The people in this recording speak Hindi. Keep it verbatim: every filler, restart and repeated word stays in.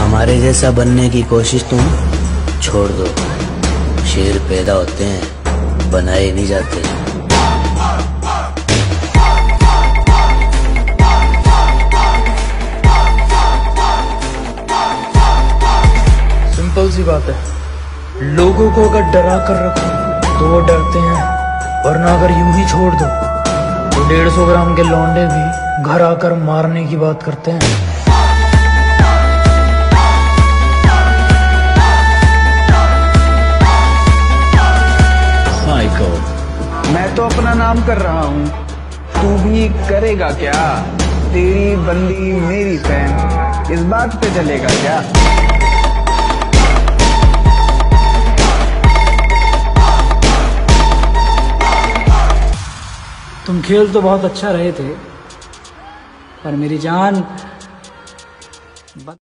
हमारे जैसा बनने की कोशिश तुम छोड़ दो। शेर पैदा होते हैं, बनाए नहीं जाते। सिंपल सी बात है, लोगों को अगर डरा कर रखो तो वो डरते हैं, वरना अगर यूं ही छोड़ दो तो डेढ़ सौ ग्राम के लौंडे भी घर आकर मारने की बात करते हैं। साइको। मैं तो अपना नाम कर रहा हूँ, तू भी करेगा क्या? तेरी बंदी मेरी फैन, इस बात पे चलेगा क्या? तुम खेल तो बहुत अच्छा रहे थे, पर मेरी जान